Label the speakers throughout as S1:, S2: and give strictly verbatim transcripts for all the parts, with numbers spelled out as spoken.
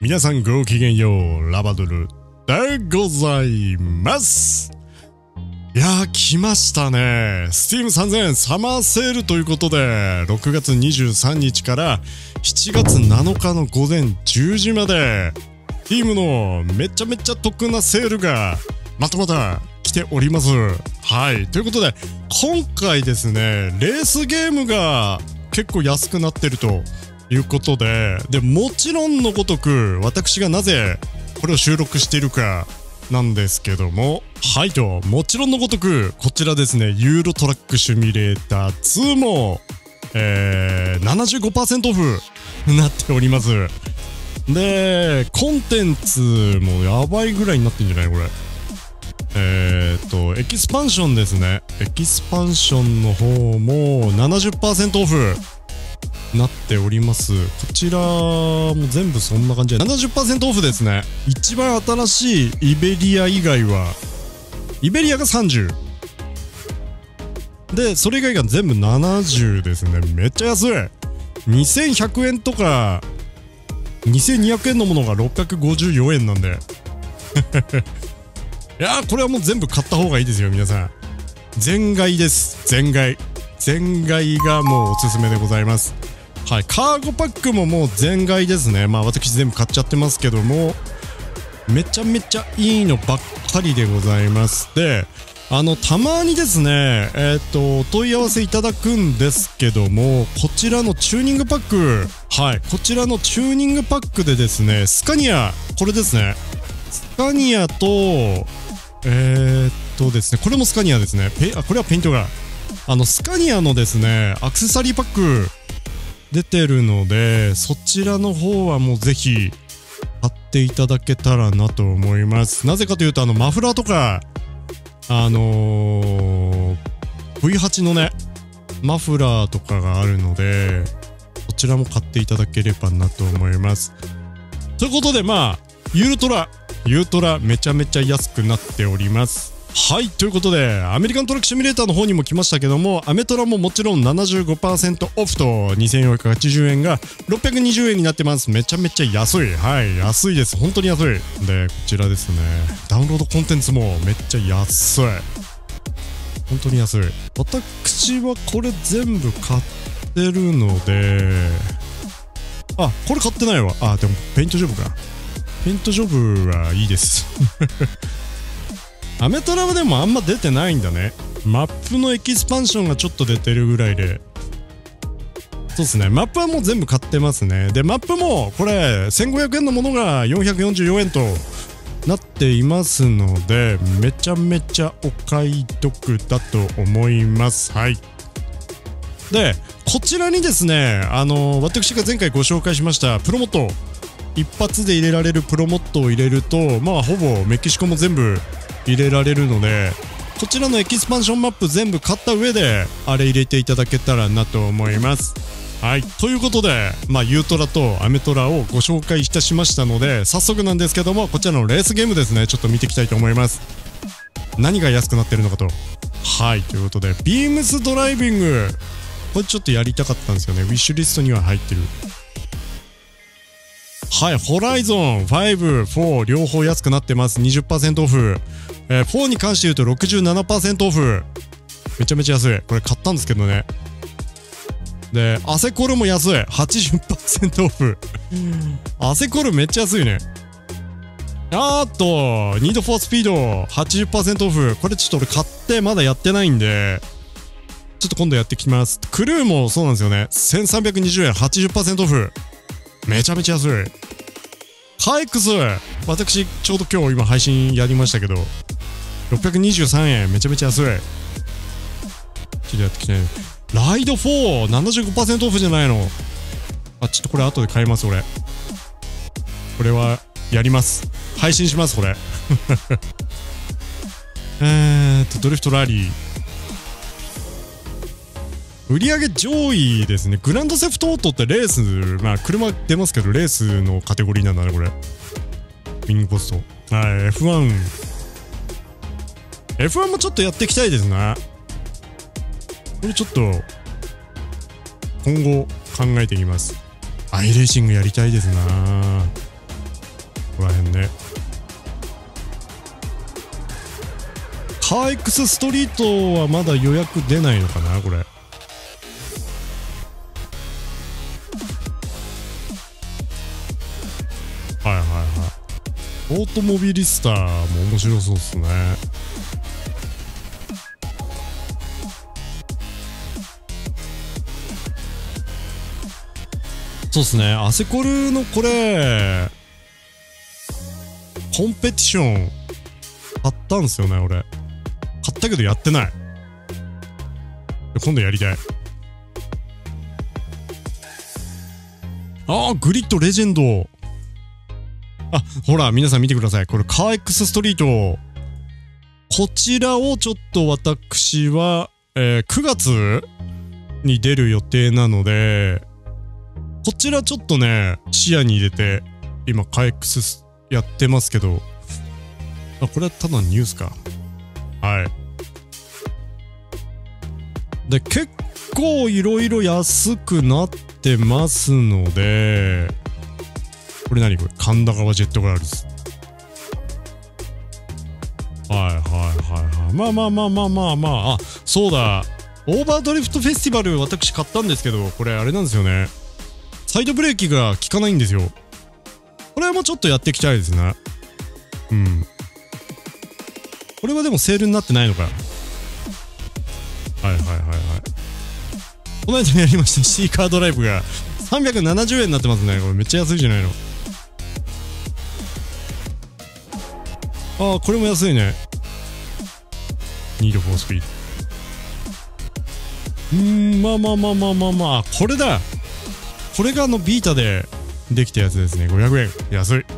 S1: 皆さんごきげんよう、ラバドルでございます。いやー、来ましたね。スティームさんぜんサマーセールということで、ろくがつにじゅうさんにちからしちがつなのかの午前じゅうじまで、スティームのめちゃめちゃ得なセールがまたまた来ております。はい。ということで、今回ですね、レースゲームが結構安くなってるということで、で、もちろんのごとく、私がなぜこれを収録しているかなんですけども、はいと、もちろんのごとく、こちらですね、ユーロトラックシミュレーターツーも、えー、ななじゅうごパーセントオフになっております。で、コンテンツもやばいぐらいになってんじゃないこれ。えーっと、エキスパンションですね。エキスパンションの方も ななじゅっパーセント オフなっております。こちらも全部そんな感じで ななじゅっパーセント オフですね。一番新しいイベリア以外は、イベリアがさんじゅうで、それ以外が全部ななじゅうですね。めっちゃ安い。にせんひゃくえんとかにせんにひゃくえんのものがろっぴゃくごじゅうよえんなんでいやー、これはもう全部買った方がいいですよ、皆さん。全買いです。全買い全買いがもうおすすめでございます。はい、カーゴパックももう全買いですね。まあ私全部買っちゃってますけども、めちゃめちゃいいのばっかりでございます。で、あの、たまにですね、えっと、お問い合わせいただくんですけども、こちらのチューニングパック、はい、こちらのチューニングパックでですね、スカニア、これですね、スカニアと、えー、っとですね、これもスカニアですね。ペあ、これはペイントが。あの、スカニアのですね、アクセサリーパック、出てるので、そちらの方はもうぜひ買っていただけたらなと思います。なぜかというと、あのマフラーとかあのー、ブイはち のねマフラーとかがあるので、そちらも買っていただければなと思います。ということで、まあユートラユートラめちゃめちゃ安くなっております。はい、ということで、アメリカントラックシミュレーターの方にも来ましたけども、アメトラももちろん ななじゅうごパーセント オフとにせんよんひゃくはちじゅうえんがろっぴゃくにじゅうえんになってます。めちゃめちゃ安い。はい、安いです。本当に安い。で、こちらですね。ダウンロードコンテンツもめっちゃ安い。本当に安い。私はこれ全部買ってるので、あ、これ買ってないわ。あ、でもペイントジョブか。ペイントジョブはいいです。アメトラはでもあんま出てないんだね。マップのエキスパンションがちょっと出てるぐらいで。そうですね。マップはもう全部買ってますね。で、マップもこれせんごひゃくえんのものがよんひゃくよんじゅうよえんとなっていますので、めちゃめちゃお買い得だと思います。はい。で、こちらにですね、あのー、私が前回ご紹介しましたプロモット、一発で入れられるプロモットを入れると、まあほぼメキシコも全部入れられるので、こちらのエキスパンションマップ全部買った上であれ入れていただけたらなと思います。はい、ということで、まあユートラとアメトラをご紹介いたしましたので、早速なんですけども、こちらのレースゲームですね、ちょっと見ていきたいと思います。何が安くなってるのかと。はい、ということで、ビームスドライビング、これちょっとやりたかったんですよね。ウィッシュリストには入ってる。はい、ホライゾンファイブ、フォー両方安くなってます。にじゅっパーセント オフ。えー、フォーに関して言うと ろくじゅうななパーセント オフ。めちゃめちゃ安い。これ買ったんですけどね。で、アセコルも安い。はちじゅっパーセント オフ。アセコルめっちゃ安いね。あーっと、ニードフォースピード はちじゅっパーセント オフ。これちょっと俺買ってまだやってないんで、ちょっと今度やってきます。クルーもそうなんですよね。せんさんびゃくにじゅうえん、はちじゅっパーセント オフ。めちゃめちゃ安い。カイクス、私ちょうど今日今配信やりましたけど、ろっぴゃくにじゅうさんえん、めちゃめちゃ安い。ちょっとやってきて、ライドフォー ななじゅうごパーセント オフじゃないの。あ、ちょっとこれ後で買います。俺これはやります。配信します。これえーっとドリフトラリー売上上位ですね。グランドセフトオートってレース、まあ車出ますけど、レースのカテゴリーなんだね、これ。ウィングポスト。はい、エフワン。エフワン もちょっとやっていきたいですな。これちょっと、今後考えていきます。アイレーシングやりたいですな。 ね。カー X ストリートはまだ予約出ないのかなこれ。はいはいはい。オートモビリスターも面白そうっすね。そうっすね。アセコルのこれコンペティション買ったんすよね俺。買ったけどやってない。今度やりたい。ああ、グリッドレジェンド。あ、ほら、皆さん見てください。これ、カー X ストリート。こちらをちょっと私は、えー、くがつに出る予定なので、こちらちょっとね、視野に入れて、今、カー X やってますけど、あ、これはただのニュースか。はい。で、結構いろいろ安くなってますので、これ何これ神田川ジェットガールズ。はいはいはいはい。まあまあまあまあまあまあ。あ、そうだ。オーバードリフトフェスティバル私買ったんですけど、これあれなんですよね。サイドブレーキが効かないんですよ。これもちょっとやっていきたいですね。うん。これはでもセールになってないのか。はいはいはいはい。この間やりましたシーカードライブがさんびゃくななじゅうえんになってますね。これめっちゃ安いじゃないの。ああ、これも安いね。ニードフォースピード。うーん、まあまあまあまあまあまあ、これだ。これがあのビータでできたやつですね。ごひゃくえん。安い。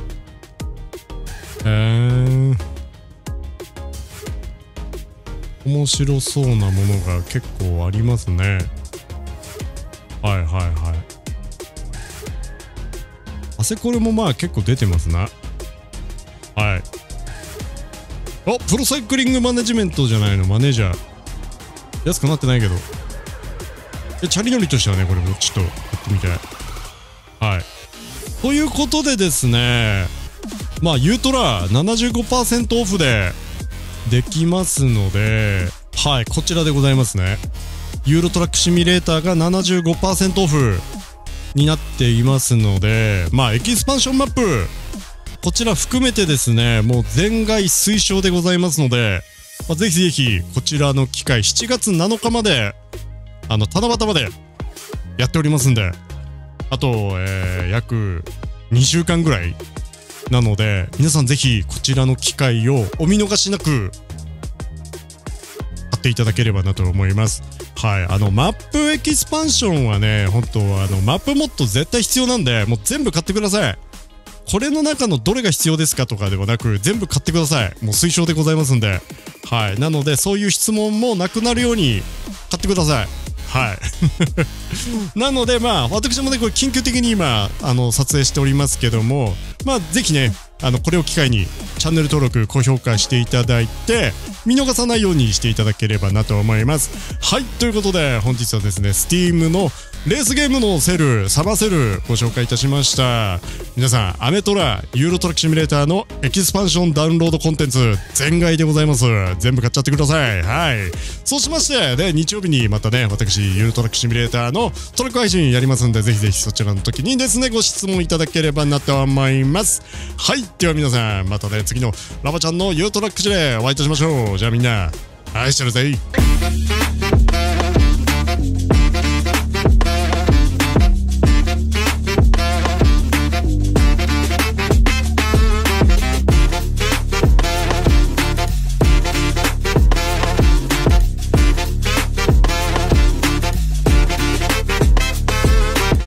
S1: えー、面白そうなものが結構ありますね。はいはいはい。アセコレもまあ結構出てますな。はい。あ、プロサイクリングマネジメントじゃないの、マネージャー。安くなってないけど。え、チャリ乗りとしてはね、これもちょっとやってみたい。はい。ということでですね、まあ、ユートラ ななじゅうごパーセント オフでできますので、はい、こちらでございますね。ユーロトラックシミュレーターが ななじゅうごパーセント オフになっていますので、まあ、エキスパンションマップ、こちら含めてですね、もう全外推奨でございますので、まあ、ぜひぜひ、こちらの機会、しちがつなのかまで、あの、七夕までやっておりますんで、あと、えー、約にしゅうかんぐらいなので、皆さんぜひこちらの機会をお見逃しなく買っていただければなと思います。はい。あの、マップエキスパンションはね、本当はあの、マップモッド絶対必要なんで、もう全部買ってください。これの中のどれが必要ですかとかではなく、全部買ってください。もう推奨でございますんで。はい。なので、そういう質問もなくなるように買ってください。はい。なので、まあ、私もね、これ緊急的に今、あの、撮影しておりますけども、まあ、ぜひね、あの、これを機会にチャンネル登録、高評価していただいて、見逃さないようにしていただければなと思います。はい。ということで、本日はですね、Steam のレースゲームのセル、サバセル、ご紹介いたしました。皆さん、アメトラ、ユーロトラックシミュレーターのエキスパンションダウンロードコンテンツ、全外でございます。全部買っちゃってください。はい。そうしまして、で、日曜日にまたね、私、ユーロトラックシミュレーターのトラック配信やりますんで、ぜひぜひそちらの時にですね、ご質問いただければなと思います。はい。では皆さん、またね、次のラバちゃんのユートラック時でお会いいたしましょう。じゃあみんな、愛してるぜ。